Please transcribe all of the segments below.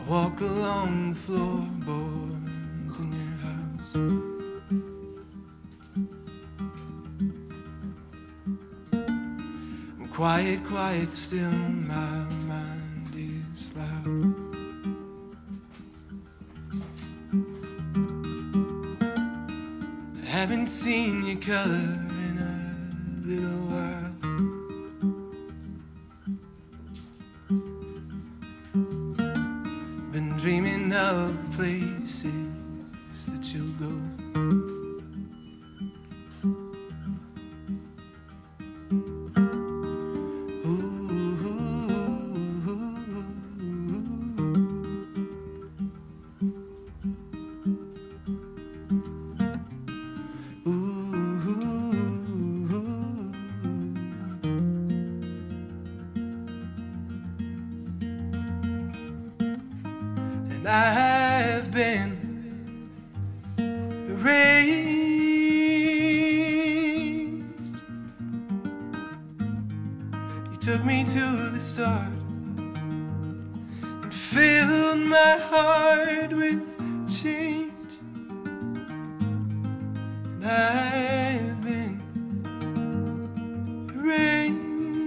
walk along the floorboards in your house. I'm quiet, quiet still, my mind is loud. I haven't seen your color in a little while. Been dreaming of the places that you'll go. I have been erased. You took me to the start and filled my heart with change. And I have been erased.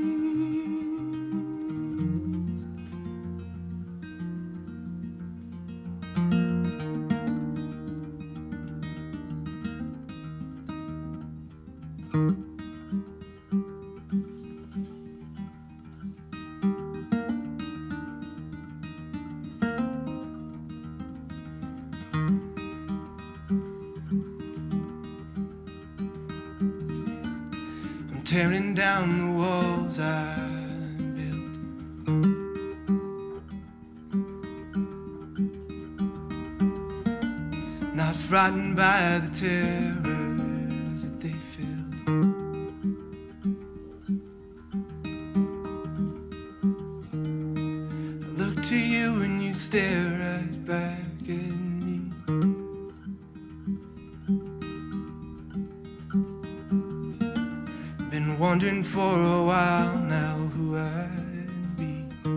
I'm tearing down the walls I built. Not frightened by the terrors that they filled. I look to you and you stare right back at me. Been wondering for a while now who I'd be.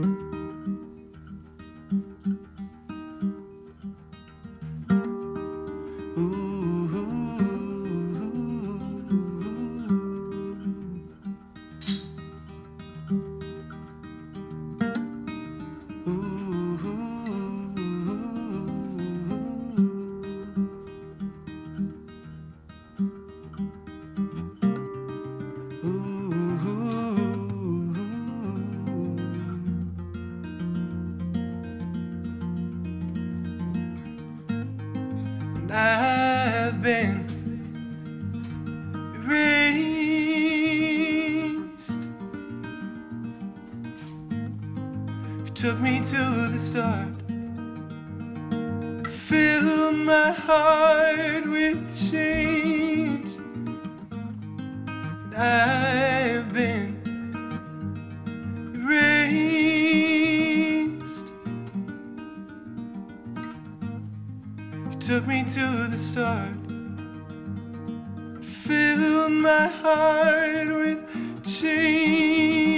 And I've been erased. You took me to the start and filled my heart with change. And I've been erased. You took me to the start, filled my heart with change.